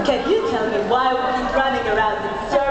Can you tell me why we keep running around in circles?